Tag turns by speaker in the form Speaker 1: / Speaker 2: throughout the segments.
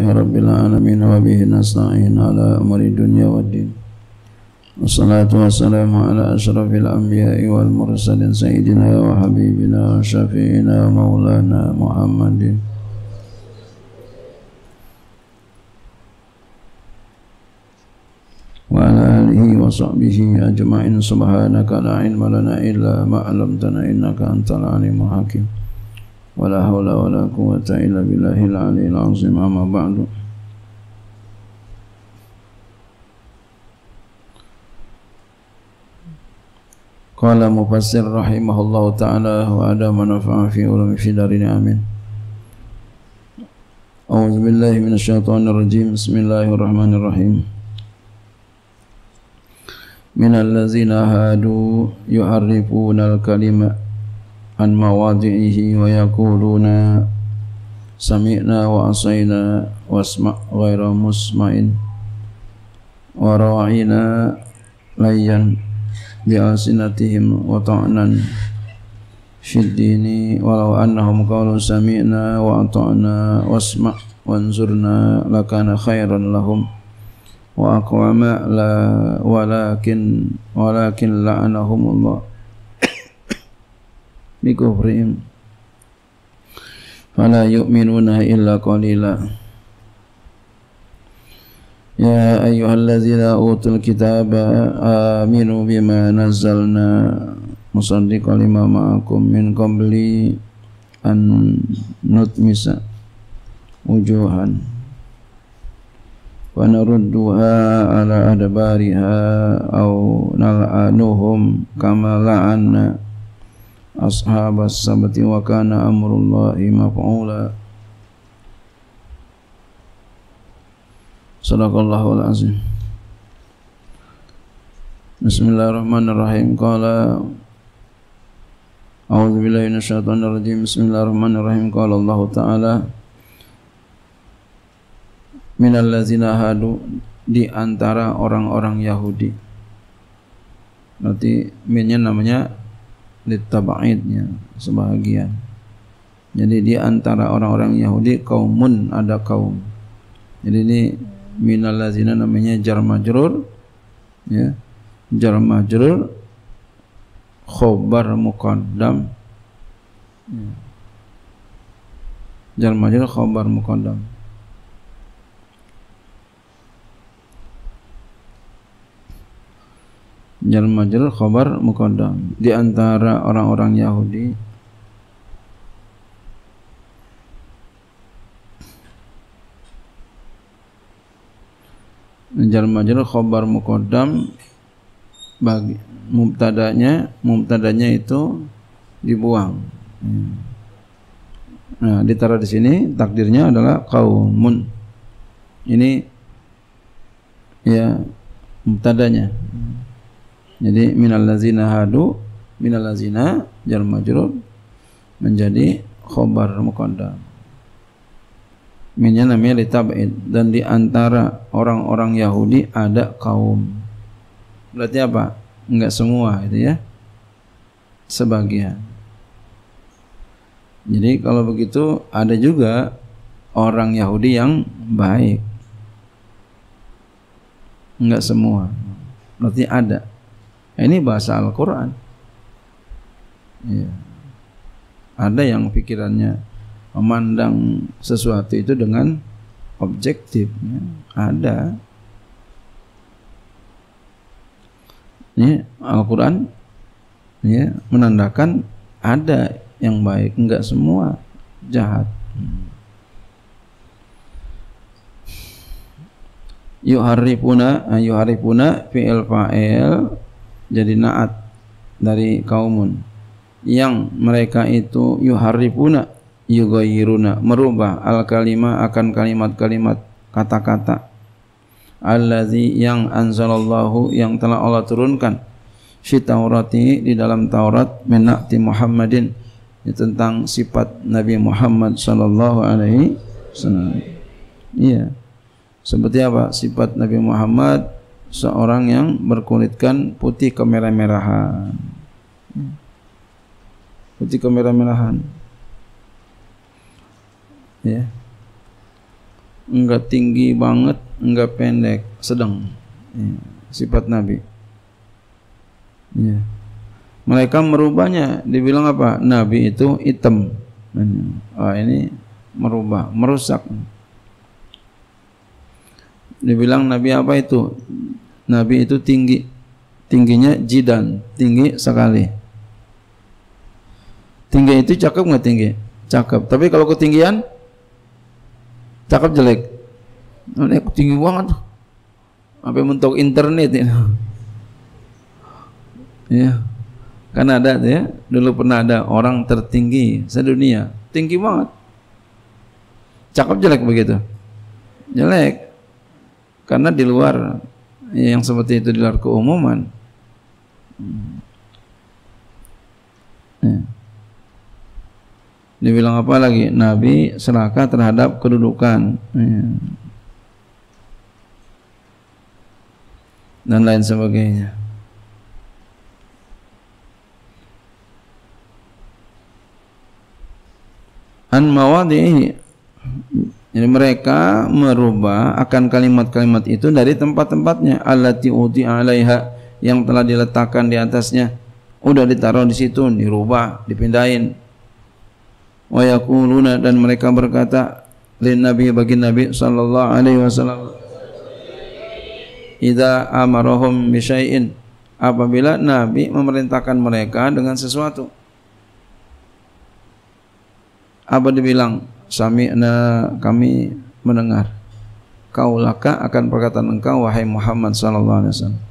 Speaker 1: rabbil alamin wa bihi nasta'in ala umuri dunya waddin. Wassalatu wassalamu ala asyrafil anbiya'i wal mursalin sayyidina wa habibina wa syafi'ina wa maulana Muhammadin wa ala alihi wa sahbihi ajma'in. Subhanaka la ilma lana illa ma 'allamtana innaka antal alimul hakim. Wala hawla wala quwwata illa billahil aliyyil azim. Amma ba'du. Qala mufassir rahimahullahu ta'ala wa adama nafa'a fi ulumi fi darin amin. A'udzu billahi minasyaitonir rajim. Bismillahirrahmanirrahim. Minal ladzina hadu yuharrifuna al-kalima an mawadhihi wa yaquluna sami'na wa asayna wasma' ghaira musma'in wa ra'ina layyan bi'asinatihim wa ta'nan fid dini walau annahum qalu sami'na wa ata'na wasma' wanzurna lakana khairan lahum wa aqwama la walakin la'anahumullah bikufrihim fala yu'minuna illa qalila. Ya ayyuhalladzina utul kitaba aminu bima nazzalna musaddiqan lima ma'akum min qabli an nutmisa wujuhan wa narudduha ala adbariha aw nal'anuhum kama la'anna ashabas sabti wa kana amrullahi maf'ula. Sadaqallahul azim. Bismillahirrahmanirrahim. Qala a'udzu billahi minasyaitonir rajim. Bismillahirrahmanirrahim. Qala Allah Ta'ala minal ladzina hadu, di antara orang-orang Yahudi. Berarti minnya namanya litab'idnya, sebahagian. Jadi di antara orang-orang Yahudi kaumun, ada kaum. Jadi ini minal ladzina namanya jar majrur, ya. Jar majrur khobar muqaddam. Jar majrur khobar muqaddam. Jar majrur khobar muqaddam. Di antara orang-orang Yahudi jar majrur khobar muqaddam, bagi mubtadanya itu dibuang. Nah, ditaruh di sini takdirnya adalah qaumun. Ini ya mubtadanya. Jadi minal ladzina hadu, minal ladzina jar majrur menjadi khobar muqaddam. Minnya namanya litab'id, dan di antara orang-orang Yahudi ada kaum. Berarti apa? Enggak semua itu ya. Sebagian. Jadi kalau begitu ada juga orang Yahudi yang baik. Enggak semua. Berarti ada. Ini bahasa Al-Quran. Ya. Ada yang pikirannya memandang sesuatu itu dengan objektif. Ya. Ada. Ini Al-Quran ya, menandakan ada yang baik, enggak semua jahat. Yuharifuna fi'il fa'il, jadi naat dari kaumun, yang mereka itu yuharifuna yughayyiruna, merubah al-kalima akan kalimat-kalimat, kata-kata, allazi yang anzalallahu, yang telah Allah turunkan, fi Taurati, di dalam Taurat, min na'ti Muhammadin, tentang sifat Nabi Muhammad sallallahu alaihi wasallam. Iya. Seperti apa sifat Nabi Muhammad? Seorang yang berkulitkan putih kemerah-merahan. Putih kemerah-merahan. Ya. enggak tinggi banget, enggak pendek, sedang. Ya, sifat Nabi. Ya. Mereka merubahnya, dibilang apa? Nabi itu hitam. Oh, ini merubah, merusak. Dibilang Nabi apa itu? Nabi itu tinggi, tingginya jidan, tinggi sekali. Tinggi itu cakep nggak tinggi? Cakep. Tapi kalau ketinggian, cakep jelek. Ini tinggi banget, sampai mentok internet ya. Ya, kan ada ya. Dulu pernah ada orang tertinggi sedunia, tinggi banget. Cakep jelek begitu? Jelek. Karena di luar yang seperti itu, di luar keumuman. Ya. Dibilang apa lagi? Nabi serakah terhadap kedudukan. Ya. Dan lain sebagainya. An mawadihi, jadi mereka merubah akan kalimat-kalimat itu dari tempat-tempatnya, allati uti alaiha, yang telah diletakkan di atasnya, udah ditaruh di situ, dirubah, dipindahin. Wa yaquluna, dan mereka berkata, lin nabi, bagi Nabi sallallahu alaihi wasallam, idza amarahum bi syai'in, apabila Nabi memerintahkan mereka dengan sesuatu, apa dibilang? Sami'na, kami mendengar. Kaulaka, akan perkataan engkau wahai Muhammad sallallahu alaihi wasallam.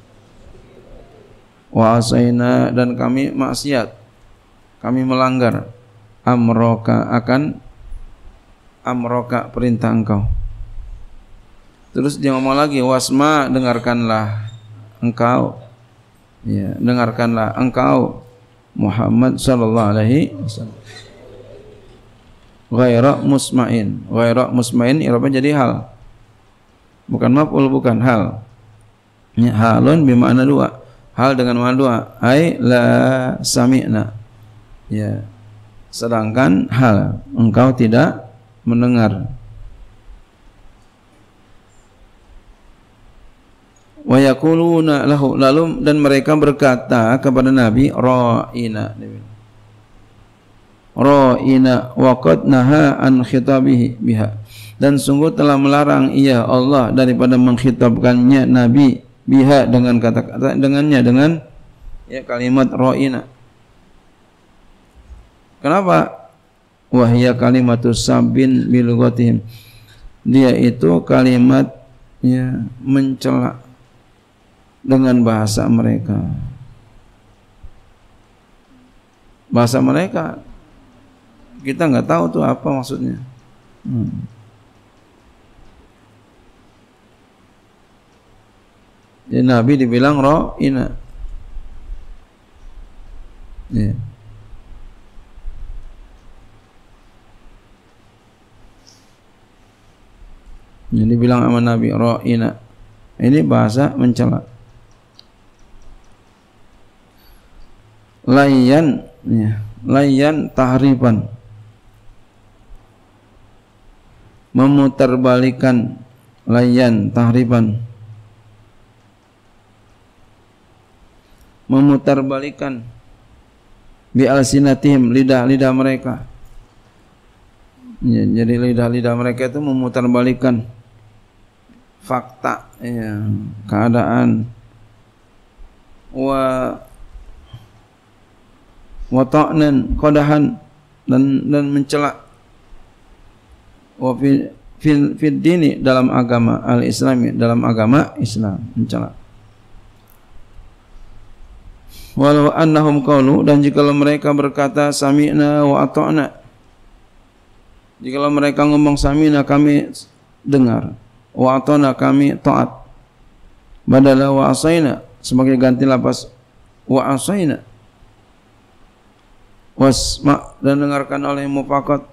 Speaker 1: Wa asaina, dan kami maksiat, kami melanggar. Amroka, akan amroka, perintah engkau. Terus dia ngomong lagi, wasma, dengarkanlah engkau, ya, dengarkanlah engkau Muhammad sallallahu alaihi wasallam. Ghaira musma'in, ghaira musma'in irabnya jadi hal, bukan maf'ul, bukan hal. Ya, halun bermakna dua, hal dengan makna dua, ai la sami'na, ya, sedangkan hal engkau tidak mendengar. Wa yaquluna lahu, lalu dan mereka berkata kepada Nabi, ra'ina, ra'ina wa qad naha an khitabihi biha, dan sungguh telah melarang ia Allah daripada mengkhitabkannya Nabi biha, dengan kata-kata, dengannya, dengan ya kalimat ra'ina. Kenapa? Wahya kalimatus sabin bilughatihim, dia itu kalimat ya mencela dengan bahasa mereka. Bahasa mereka kita nggak tahu tuh apa maksudnya. Jadi Nabi dibilang ra'ina. Ya. Jadi bilang sama Nabi ra'ina. Ini bahasa mencela. Layyan, ya, layyan tahrifan, memutarbalikan, layyan tahrifan, memutarbalikan, bi alsinatihim, lidah-lidah mereka. Ya, jadi lidah-lidah mereka itu memutarbalikan fakta, ya, keadaan. Wa ta'nan, qadahan, dan mencela. Wa fil dini, dalam agama al-islami, dalam agama Islam, mencela. Walau annahum qalu, dan jikalau mereka berkata sami'na wa ata'na, jikalau mereka ngomong sami'na, kami dengar, wa ata'na, kami taat, badala wa asaina, sebagai ganti lafaz wa asaina, wasma, dan dengarkan oleh mufakat,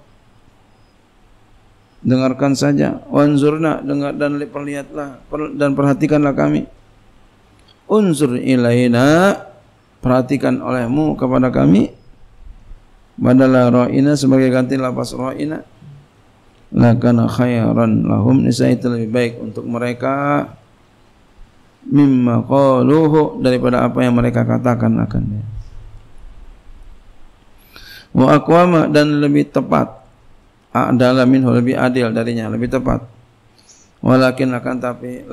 Speaker 1: dengarkan saja, wanzurna, dengar dan perlihatlah, dan perhatikanlah kami, unzur ilaina, perhatikan olehmu kepada kami, badala ra'ina, sebagai ganti lafaz ra'ina, lakana khairan lahum, niscaya itu lebih baik untuk mereka, mimma qaluhu, daripada apa yang mereka katakan akannya. Wa aqwama, dan lebih tepat, adalah minhu, lebih adil darinya, lebih tepat. Walakin, akan tapi,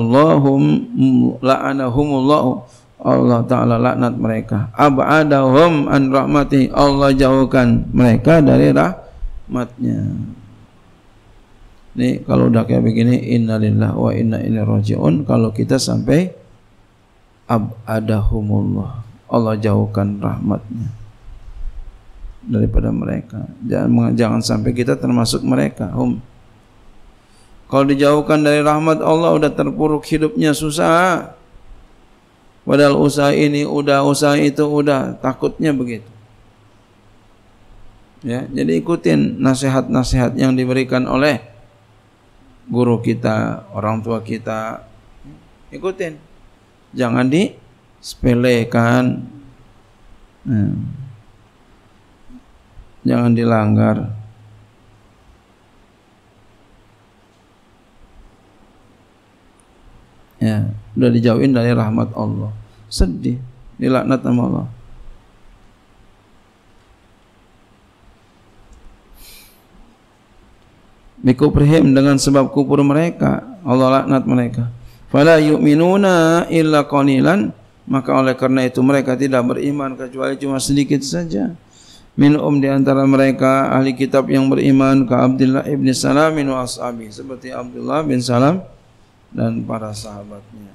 Speaker 1: la'anahumullahu, Allah Ta'ala laknat mereka, ab'adahum an rahmati, Allah jauhkan mereka dari rahmatnya. Nih kalau udah kayak begini, innalillahi wa inna ilaihi raji'un, kalau kita sampai ab'adahumullah, Allah jauhkan rahmatnya daripada mereka. Jangan sampai kita termasuk mereka. Kalau dijauhkan dari rahmat Allah, udah terpuruk hidupnya, susah. Padahal usaha ini udah, usaha itu udah, takutnya begitu. Ya, jadi ikutin nasihat-nasihat yang diberikan oleh guru kita, orang tua kita. Ikutin. Jangan disepelekan. Jangan dilanggar. Ya, udah dijauhin dari rahmat Allah. Sedih, dilaknat sama Allah. Bikufrihim, dengan sebab kufur mereka, Allah laknat mereka. Fala yu'minuna illa qalilan, maka oleh karena itu mereka tidak beriman kecuali cuma sedikit saja. Minhum, di antara mereka ahli kitab yang beriman, ka Abdullah ibn Salam wa ashabi, seperti Abdullah bin Salam dan para sahabatnya.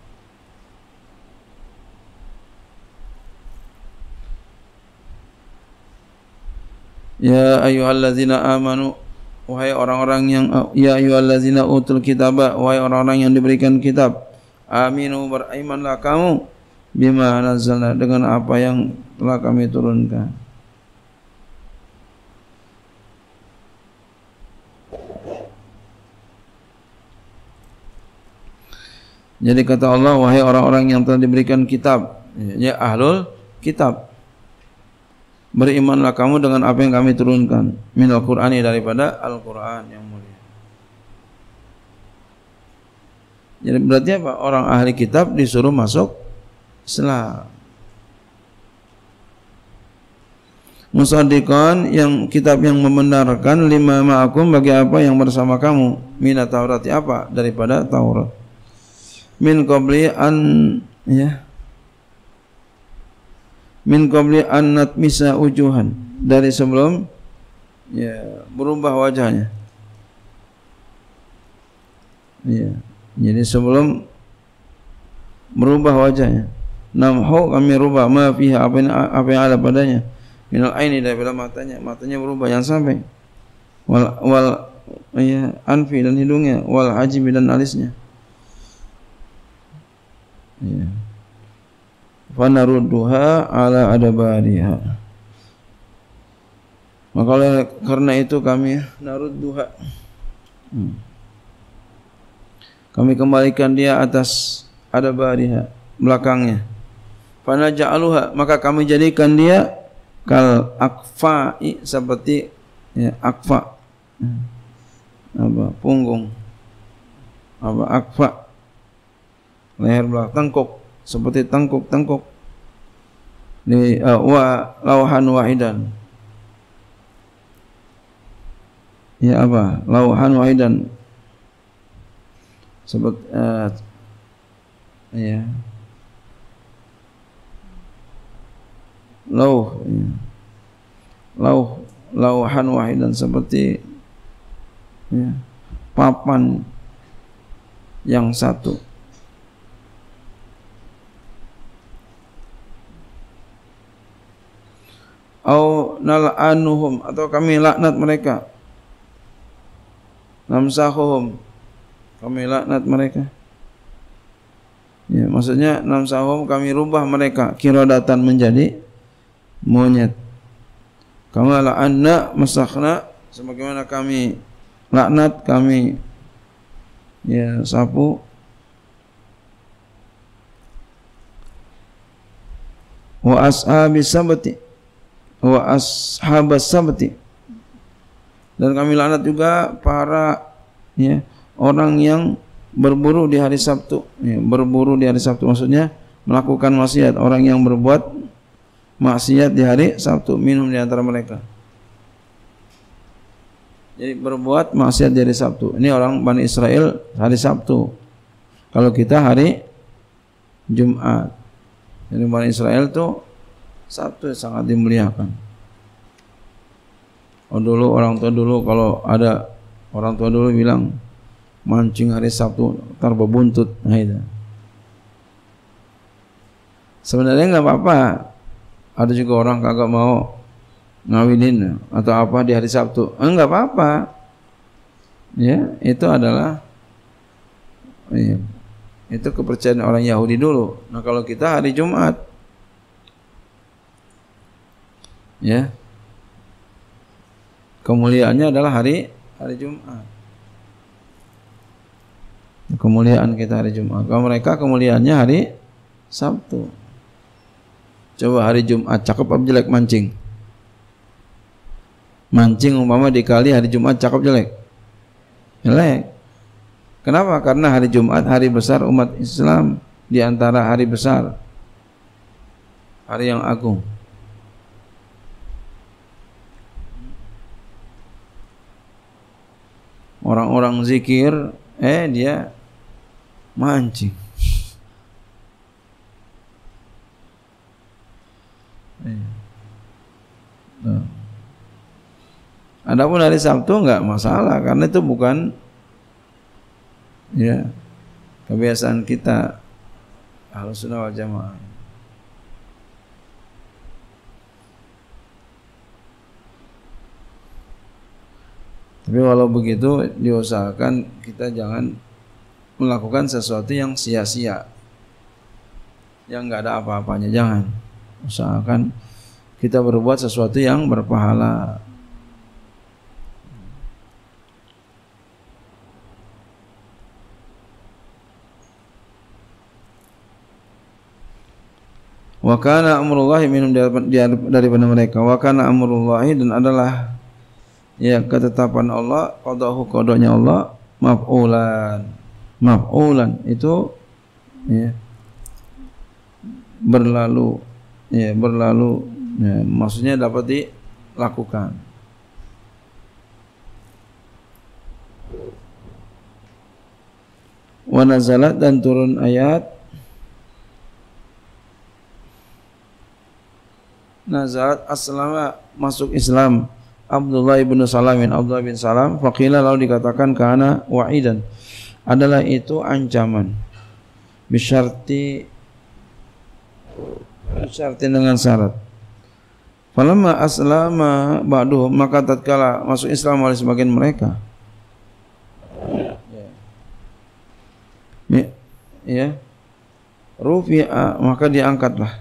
Speaker 1: Ya ayyuhallazina amanu, wahai orang-orang yang, ya ayyuhallazina utul kitaba, wahai orang-orang yang diberikan kitab, aminu, berimanlah kamu, bima nazzalna, dengan apa yang telah kami turunkan. Jadi kata Allah, wahai orang-orang yang telah diberikan kitab, ya ahlul kitab, berimanlah kamu dengan apa yang kami turunkan, minal Qur'ani, daripada Al-Quran yang mulia. Jadi berarti apa? Orang ahli kitab disuruh masuk Islam. Musaddiqan, yang kitab yang membenarkan, lima ma'akum, bagi apa yang bersama kamu, minat Taurati, apa? Daripada Taurat. Min qabli an, ya, min qabli an natmisa ujuhan, dari sebelum, ya, berubah wajahnya. Ya, jadi sebelum merubah wajahnya, namhu, kami rubah, ma fiha, apa yang ada padanya, minal aini, daripada matanya berubah, yang sampai wal ya, anfi, dan hidungnya, wal hajibi, dan alisnya. Ya. Fanarudduha ala adabariha, maka oleh karena itu kami narudduha, kami kembalikan dia atas adabariha, belakangnya. Fanaja'aluha, maka kami jadikan dia kal akfa'i, seperti, ya, akfa, apa, punggung, apa, akfa, leher belakang, tengkuk, seperti tengkuk di wa lauhan wahidan, ya, apa, lauhan wahidan, seperti, ya, lauhan wahidan, seperti, ya, papan yang satu. Au nal'anuhum, atau kami laknat mereka, namsahuhum, kami laknat mereka. Ya, maksudnya namsahuhum, kami rubah mereka, kiradatan, menjadi monyet. Kama la'anna masakhna, sebagaimana kami laknat, kami, ya, sapu, wa ashabis sabti, wa ashabas sabti, Dan kami laknat juga para ya, orang yang berburu di hari Sabtu. Ya, berburu di hari Sabtu maksudnya melakukan maksiat. Orang yang berbuat maksiat di hari Sabtu, minum di antara mereka. Jadi berbuat maksiat di hari Sabtu. Ini orang Bani Israel hari Sabtu. Kalau kita hari Jumat. Jadi Bani Israel itu Sabtu sangat dimuliakan. Oh dulu orang tua dulu kalau ada orang tua dulu bilang mancing hari Sabtu ntar berbuntut. Nah itu. Sebenarnya nggak apa-apa. Ada juga orang kagak mau ngawinin atau apa di hari Sabtu. Enggak apa-apa. Ya, itu adalah ya, itu kepercayaan orang Yahudi dulu. Nah, kalau kita hari Jumat ya. Kemuliaannya adalah hari Jumat. Kemuliaan kita hari Jumat. Kalau mereka kemuliaannya hari Sabtu. Coba hari Jumat cakep apa jelek mancing? Mancing umpama dikali hari Jumat cakep jelek? Jelek. Kenapa? Karena hari Jumat hari besar umat Islam, di antara hari besar, hari yang agung. Orang-orang zikir, dia mancing. Adapun hari Sabtu enggak masalah karena itu bukan ya kebiasaan kita Ahlussunnah wal Jamaah. Tapi walau begitu diusahakan kita jangan melakukan sesuatu yang sia-sia, yang enggak ada apa-apanya. Jangan. Usahakan kita berbuat sesuatu yang berpahala. Wa kana amrullahi minhum daripada mereka. Wa kana amrullahi, dan adalah ya ketetapan Allah, qadahu qadanya Allah, maf'ulan. Maf'ulan itu ya berlalu ya, maksudnya dapat dilakukan. Wa nazalat, dan turun ayat nazalat aslama, masuk Islam Abdullah bin Salam, faqila, lalu dikatakan kana wa'idan, adalah itu ancaman, bisyarti dengan syarat. Falamma aslama ba'duhum, maka tatkala masuk Islam oleh sebagian mereka, ya, rufi'a, maka diangkat.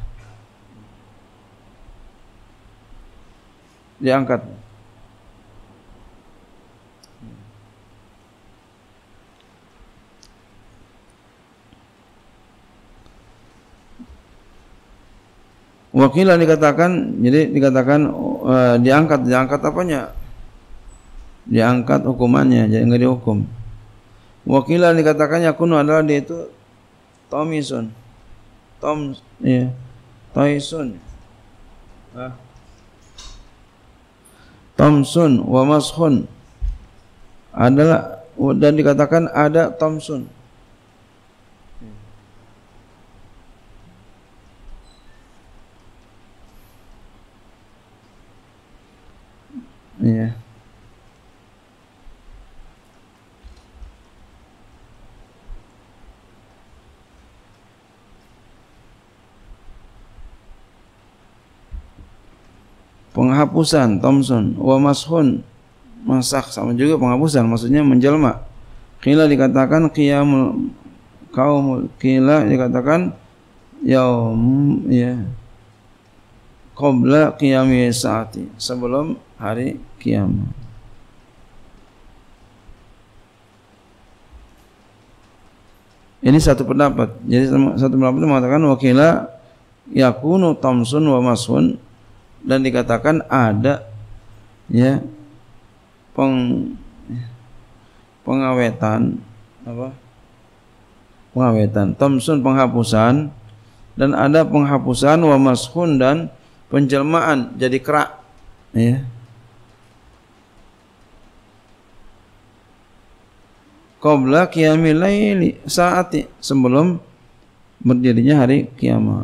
Speaker 1: Wakilah dikatakan, jadi dikatakan diangkat apanya? Diangkat hukumannya, jadi enggak dihukum. Wakilah dikatakan yakunu, adalah dia itu Tomisun, Toisun, Tomsun wa mashun, adalah, dan dikatakan ada Tomsun. Ya. Penghapusan, Tomson, wa mashun, masak, sama juga penghapusan, maksudnya menjelma. Qila dikatakan qiyamul qaumul, qila dikatakan yaum, ya, qabla qiyami saati, sebelum hari kiamat. Ini satu pendapat. Jadi satu pendapat itu mengatakan wakila yakunu tamsun wa mashun, dan dikatakan ada ya pengawetan apa? Pengawetan, tamsun penghapusan, dan ada penghapusan wa mashun dan penjelmaan jadi kerak, ya. Qabla qiyamil laili, saat sebelum berdirinya hari kiamat.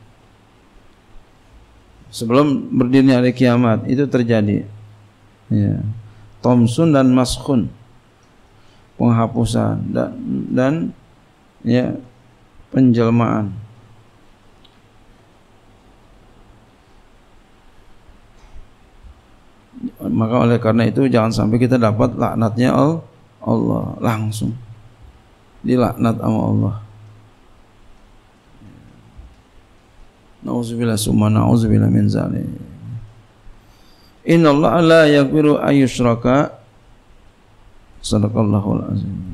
Speaker 1: Sebelum berdirinya hari kiamat itu terjadi, ya. Tamsun dan mashun, penghapusan dan ya penjelmaan. Maka oleh karena itu jangan sampai kita dapat laknatnya Allah langsung dilaknat sama Allah. Nauzubillah summa nauzubillah min zalik. Innallaha la yaghfiru ayyushraka. Sadaqallahul azim.